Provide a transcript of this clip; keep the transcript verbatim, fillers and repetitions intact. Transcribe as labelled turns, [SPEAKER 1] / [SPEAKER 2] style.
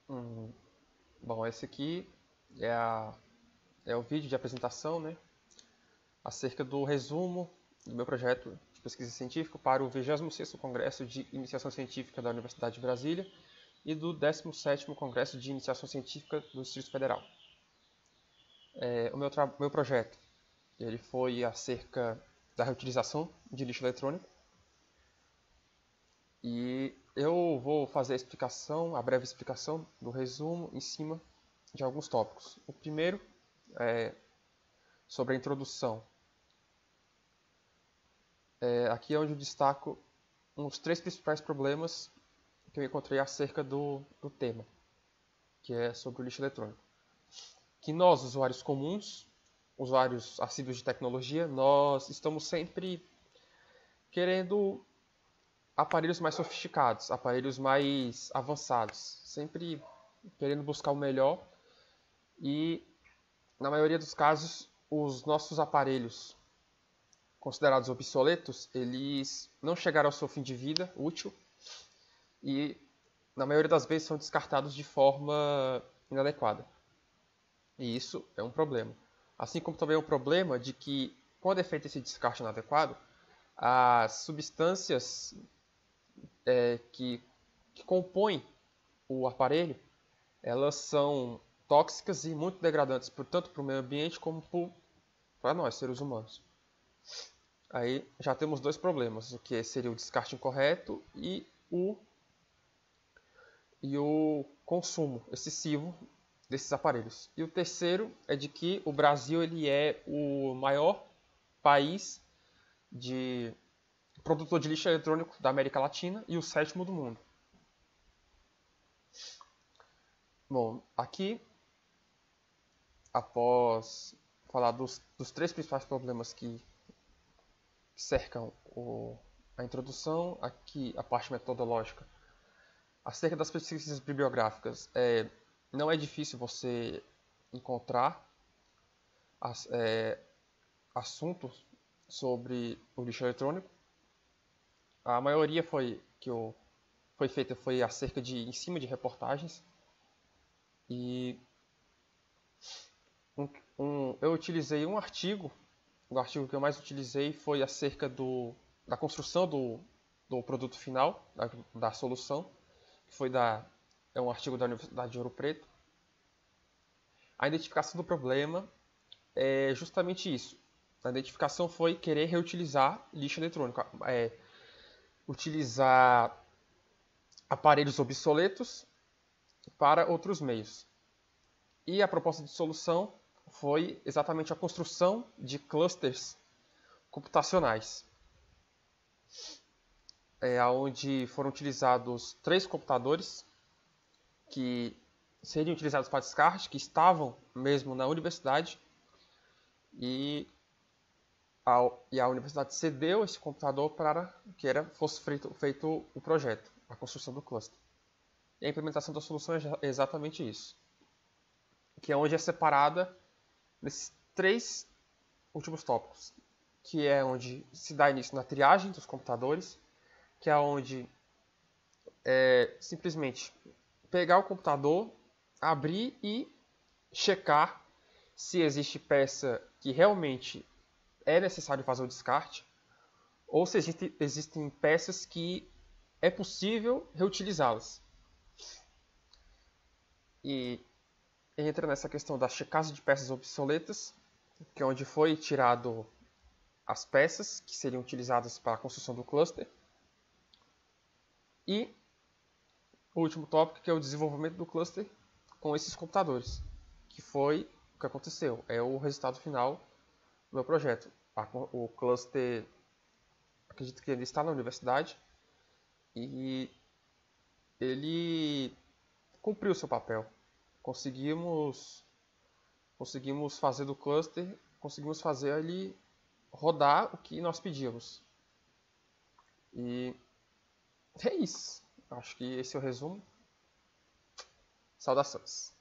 [SPEAKER 1] Hum, bom, esse aqui é, a, é o vídeo de apresentação, né, acerca do resumo do meu projeto de pesquisa científica para o vigésimo sexto Congresso de Iniciação Científica da Universidade de Brasília e do décimo sétimo Congresso de Iniciação Científica do Distrito Federal. É, o meu, meu projeto ele foi acerca da reutilização de lixo eletrônico e eu vou fazer a explicação, a breve explicação do resumo em cima de alguns tópicos. O primeiro é sobre a introdução. É, aqui é onde eu destaco os três principais problemas que eu encontrei acerca do, do tema, que é sobre o lixo eletrônico. Que nós, usuários comuns, usuários assíduos de tecnologia, nós estamos sempre querendo aparelhos mais sofisticados, aparelhos mais avançados, sempre querendo buscar o melhor e, na maioria dos casos, os nossos aparelhos considerados obsoletos, eles não chegaram ao seu fim de vida útil e, na maioria das vezes, são descartados de forma inadequada. E isso é um problema. Assim como também é um problema de que, quando é feito esse descarte inadequado, as substâncias é, que, que compõem o aparelho, elas são tóxicas e muito degradantes, tanto para o meio ambiente como para nós, seres humanos. Aí já temos dois problemas, o que seria o descarte incorreto e o, e o consumo excessivo desses aparelhos. E o terceiro é de que o Brasil ele é o maior país de produtor de lixo eletrônico da América Latina e o sétimo do mundo. Bom, aqui, após falar dos, dos três principais problemas que cercam o, a introdução, aqui a parte metodológica. Acerca das pesquisas bibliográficas, é, não é difícil você encontrar as, é, assuntos sobre o lixo eletrônico. A maioria foi que eu, foi feita foi acerca de em cima de reportagens e um, um, eu utilizei um artigo. O artigo que eu mais utilizei foi acerca do, da construção do, do produto final, da, da solução, que foi da, é um artigo da Universidade de Ouro Preto. A identificação do problema é justamente isso. A identificação foi querer reutilizar lixo eletrônico, é, utilizar aparelhos obsoletos para outros meios. E a proposta de solução foi exatamente a construção de clusters computacionais, é, onde foram utilizados três computadores que seriam utilizados para descarte, que estavam mesmo na universidade, e a, e a universidade cedeu esse computador para que era, fosse feito, feito o projeto, a construção do cluster. E a implementação da solução é exatamente isso, que é onde é separada nesses três últimos tópicos, que é onde se dá início na triagem dos computadores, que é onde é simplesmente pegar o computador, abrir e checar se existe peça que realmente é necessário fazer o descarte ou se existe, existem peças que é possível reutilizá-las. E entra nessa questão da checagem de peças obsoletas, que é onde foi tirado as peças que seriam utilizadas para a construção do cluster. E o último tópico, que é o desenvolvimento do cluster com esses computadores, que foi o que aconteceu, é o resultado final do meu projeto. O cluster, acredito que ele está na universidade e ele cumpriu seu papel. Conseguimos, conseguimos fazer do cluster, conseguimos fazer ele rodar o que nós pedíamos. E é isso. Acho que esse é o resumo. Saudações.